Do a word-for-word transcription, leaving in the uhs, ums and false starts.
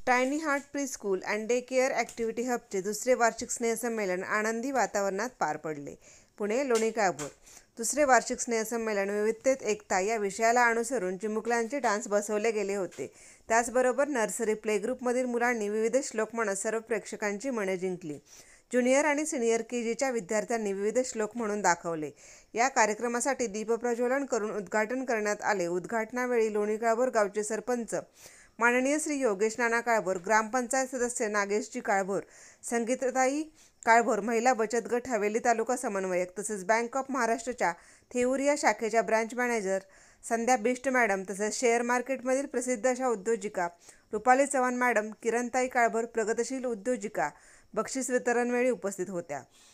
Tiny heart pre school and day care activity हबचे दुसरे वार्षिक स्नेहसंमेलन आनंदी वातावरणात पार पडले. पुणे लोणी काळभोर. दुसरे वार्षिक स्नेहसंमेलन विविधतेत एकता या विषयाला अनुसरून चिमुकल्यांचे डान्स बसवले गेले होते. त्याचबरोबर नर्सरी प्ले ग्रुपमधील मुलांनी विविध श्लोक म्हणत सर्व प्रेक्षकांची मने जिंकली. ज्युनियर आणि सिनियर के जीच्या विद्यार्थ्यांनी विविध श्लोक म्हणून दाखवले. या कार्यक्रमासाठी दीपप्रज्वलन करून उद्घाटन करण्यात आले. उद्घाटनावेळी लोणी काळभोर गावचे सरपंच माननीय श्री योगेश नाना काळभोर, ग्रामपंचायत सदस्य नागेशजी काळभोर, संगीताताई काळभोर, महिला बचत गट हवेली तालुका समन्वयक तसेच बँक ऑफ महाराष्ट्रच्या थेऊर या शाखेच्या branch manager Sandhya Bisht madam तसेच शेअर मार्केटमधील प्रसिद्ध अशा उद्योजिका रुपाली चव्हाण मॅडम, किरणताई काळभोर प्रगतशील उद्योजिका बक्षीस वितरणवेळी उपस्थित होत्या.